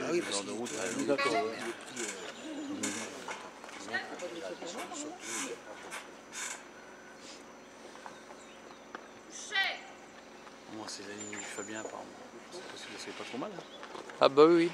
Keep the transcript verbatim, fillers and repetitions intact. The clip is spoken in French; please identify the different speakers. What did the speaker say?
Speaker 1: Ah oui, parce
Speaker 2: genre de route.
Speaker 1: que d'accord, ouais.
Speaker 2: Moi, c'est la ligne du Fabien, apparemment. C'est possible, c'est pas trop mal. Hein.
Speaker 3: Ah bah oui.